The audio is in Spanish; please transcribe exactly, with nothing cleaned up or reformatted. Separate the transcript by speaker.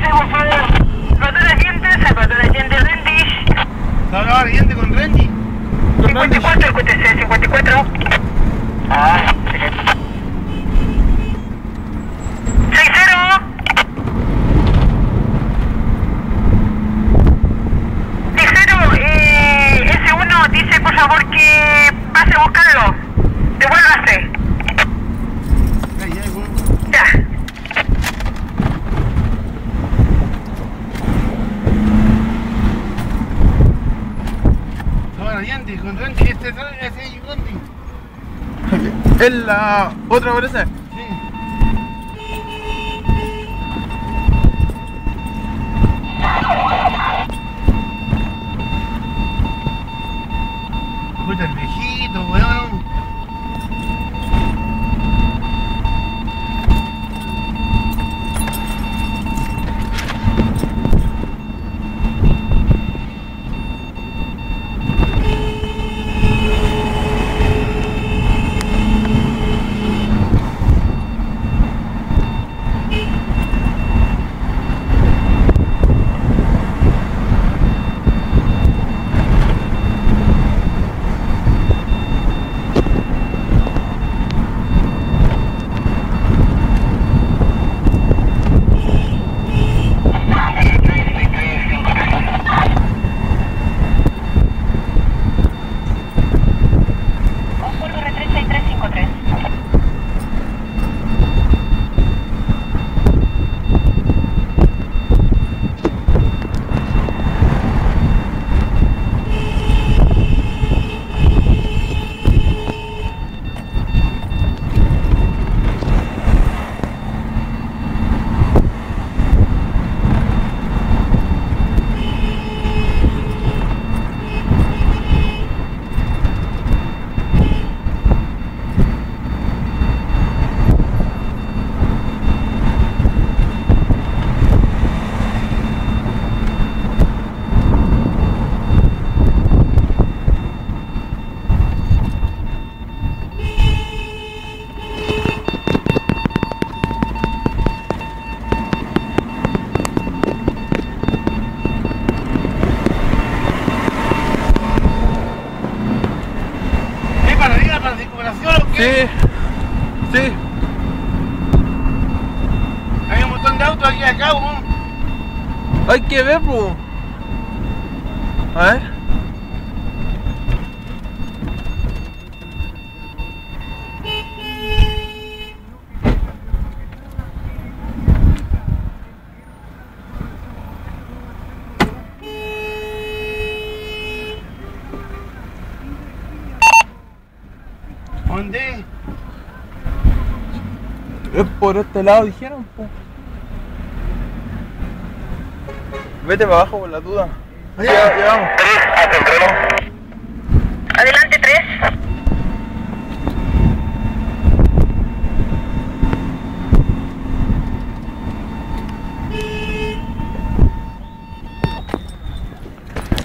Speaker 1: por favor. Salvador Allende, Salvador Allende, Rendish.
Speaker 2: Salvador Allende con Rendy.
Speaker 1: cincuenta y cuatro, el Q T C, cincuenta y cuatro. Ah, seis cero. Ligero, eh, S uno dice por favor que pase a buscarlo. Devuélvase. Ya.
Speaker 2: Salvador Allende con Rendy, este es ese Rendy.
Speaker 3: Es la otra parece.
Speaker 2: Sí. Puta el viejito, weón.
Speaker 3: Sí, sí.
Speaker 2: Hay un montón de autos aquí acá, weón.
Speaker 3: Hay que ver, po. A ver.
Speaker 2: ¿Dónde?
Speaker 3: Es por este lado, dijeron, po. Vete para abajo por la duda.
Speaker 2: Allá.
Speaker 3: Ya, ya vamos.
Speaker 1: tres a Centrero.